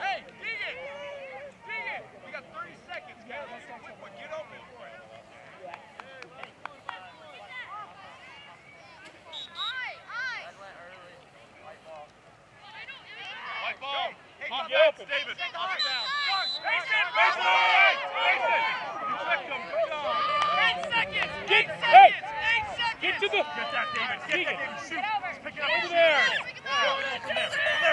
Hey, dig it! Dig it! We got 30 seconds, guys. Quick one. Get open for it. White ball. Hey, come back, David. Up and down. Mason! Mason! Mason! You tricked him. Good job. 8 seconds! 8 seconds! 8 seconds! Get to the... Get that, David. Get that, David. Shoot. Pick it up. Over there. There.